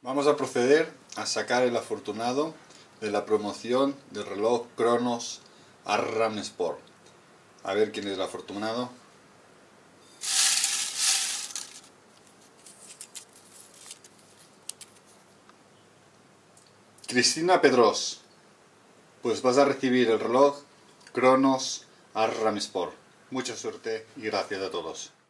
Vamos a proceder a sacar el afortunado de la promoción del reloj Cronos Arram Sport. A ver quién es el afortunado. Cristina Pedros. Pues vas a recibir el reloj Cronos Arram Sport. Mucha suerte y gracias a todos.